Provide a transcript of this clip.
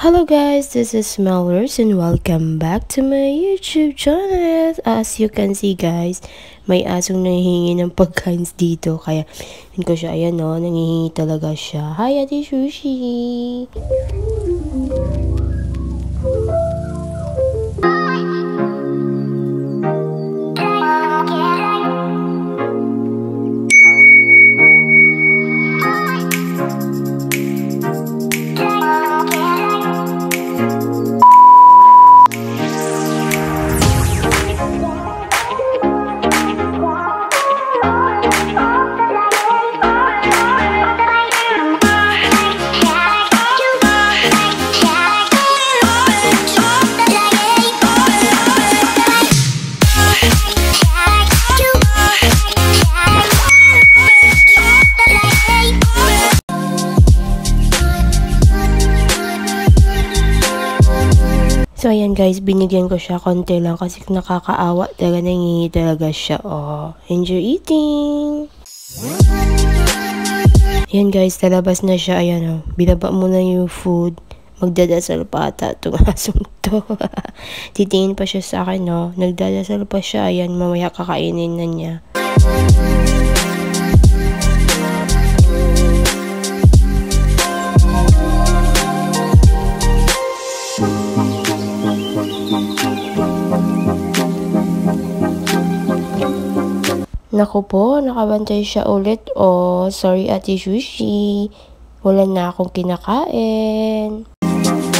Hello guys, this is Melrose and welcome back to my YouTube channel. As you can see guys, may asong nahihingi ng pagkain dito. Kaya yun ko siya, ayan o, nangihingi talaga siya. Hi Ate Sushi! So, ayan guys, binigyan ko siya konti lang kasi nakakaawa talaga, nangingi talaga siya. Oh, enjoy eating! Ayan guys, talabas na siya. Ayan oh, binaba muna yung food. Magdadasal pa ata itong asong to. Titingin pa siya sa akin, no? Nagdadasal pa siya. Ayan, mamaya kakainin na niya. Naku po, nakabantay siya ulit. Oh, sorry Ate Sushi. Wala na akong kinakain.